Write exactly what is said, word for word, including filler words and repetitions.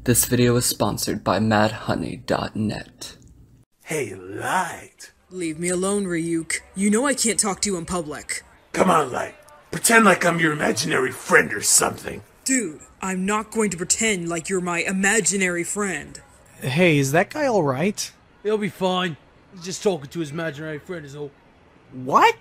This video is sponsored by mad honey dot net. Hey, Light. Leave me alone, Ryuk. You know I can't talk to you in public. Come on, Light. Pretend like I'm your imaginary friend or something. Dude, I'm not going to pretend like you're my imaginary friend. Hey, is that guy alright? He'll be fine. He's just talking to his imaginary friend is all. What?